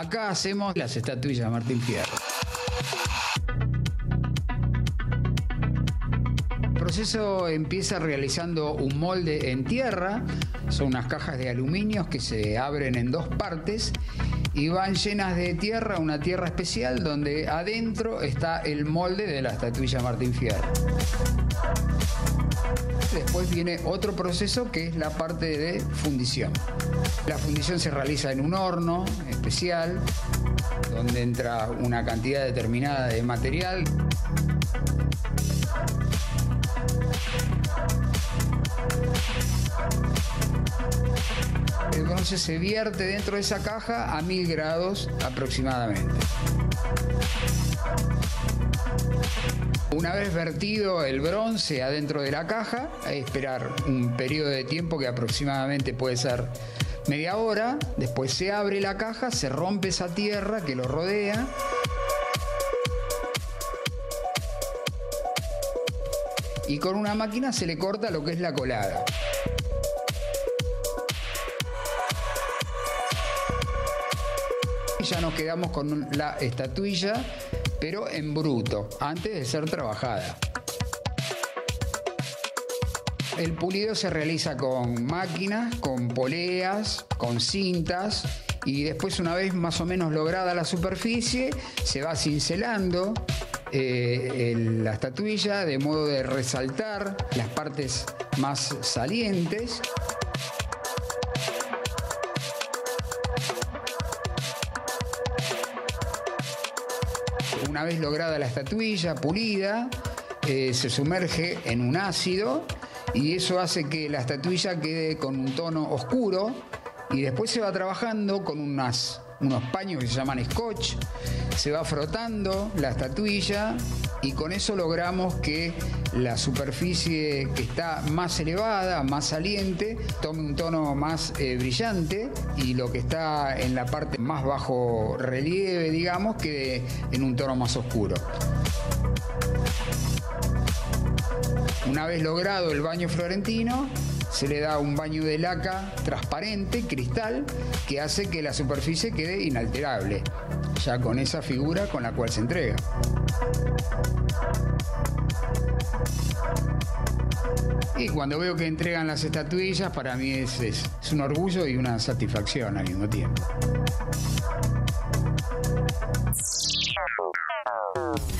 Acá hacemos las estatuillas de Martín Fierro. El proceso empieza realizando un molde en tierra. Son unas cajas de aluminio que se abren en dos partes y van llenas de tierra, una tierra especial donde adentro está el molde de la estatuilla Martín Fierro. Después viene otro proceso que es la parte de fundición. La fundición se realiza en un horno especial donde entra una cantidad determinada de material. El bronce se vierte dentro de esa caja a 1000 grados aproximadamente. Una vez vertido el bronce adentro de la caja, hay que esperar un periodo de tiempo que aproximadamente puede ser media hora. Después se abre la caja, se rompe esa tierra que lo rodea. Y con una máquina se le corta lo que es la colada. Y ya nos quedamos con la estatuilla, pero en bruto, antes de ser trabajada. El pulido se realiza con máquinas, con poleas, con cintas, y después, una vez más o menos lograda la superficie, se va cincelando la estatuilla de modo de resaltar las partes más salientes. Una vez lograda la estatuilla pulida, se sumerge en un ácido y eso hace que la estatuilla quede con un tono oscuro, y después se va trabajando con unos paños que se llaman scotch. Se va frotando la estatuilla y con eso logramos que la superficie que está más elevada, más saliente, tome un tono más brillante, y lo que está en la parte más bajo relieve, digamos, quede en un tono más oscuro. Una vez logrado el baño florentino, se le da un baño de laca transparente, cristal, que hace que la superficie quede inalterable, ya con esa figura con la cual se entrega. Y cuando veo que entregan las estatuillas, para mí es un orgullo y una satisfacción al mismo tiempo.